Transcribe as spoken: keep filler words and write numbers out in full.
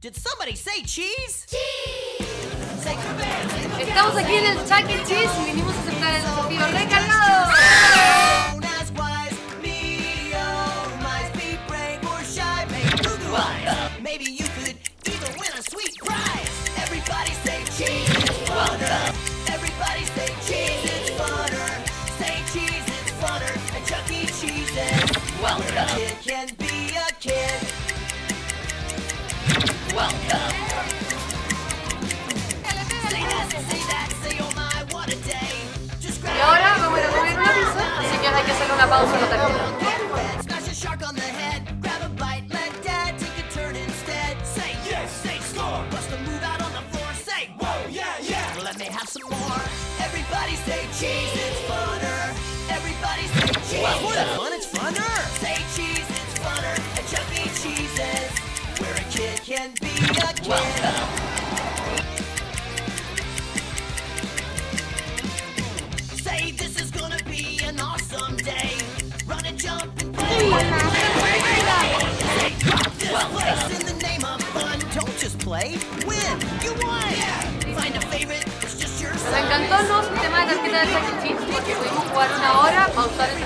Did somebody say cheese? Estamos aquí en el Chuck E. Cheese y vinimos a aceptar el desafío recargado. Maybe you could even win a sweet prize. Everybody say cheese is funner. Everybody say cheese is funner. Say cheese is funner. And Chuck E. Cheese is welcome. A kid can be a kid. Welcome. Say this, say that, say oh my, what a day. Just grab Y ahora vamos a comer una pizza, así que hay que hacer una pausa en la tarjeta. Smash a shark on the head. Grab a bite, let dad take a turn instead. Say yes, say score. Bust a move out on the floor. Say whoa, yeah, yeah. Let me have some more. Everybody say cheese, it's funner. Everybody say cheese. Well, what a fun, it's funner. Say cheese, it's funner. And Chuck E. Cheese is where a kid can be a kid. Welcome. Say this is gonna be an awesome day. Run and jump and play. Say drop this place in the name of fun. Don't just play, win. You won. Find a favorite. It's just your Nos encantó el nuevo sistema de tarjeta de Chuck E. Cheese porque pudimos jugar una hora, pausar el